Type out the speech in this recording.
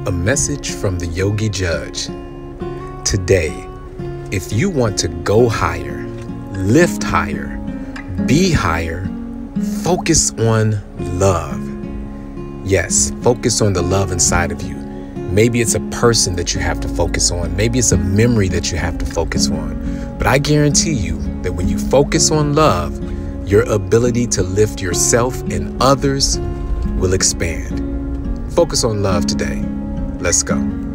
A message from the Yogi Judge. Today, if you want to go higher, lift higher, be higher, focus on love. Yes, focus on the love inside of you. Maybe it's a person that you have to focus on. Maybe it's a memory that you have to focus on. But I guarantee you that when you focus on love, your ability to lift yourself and others will expand. Focus on love today. Let's go.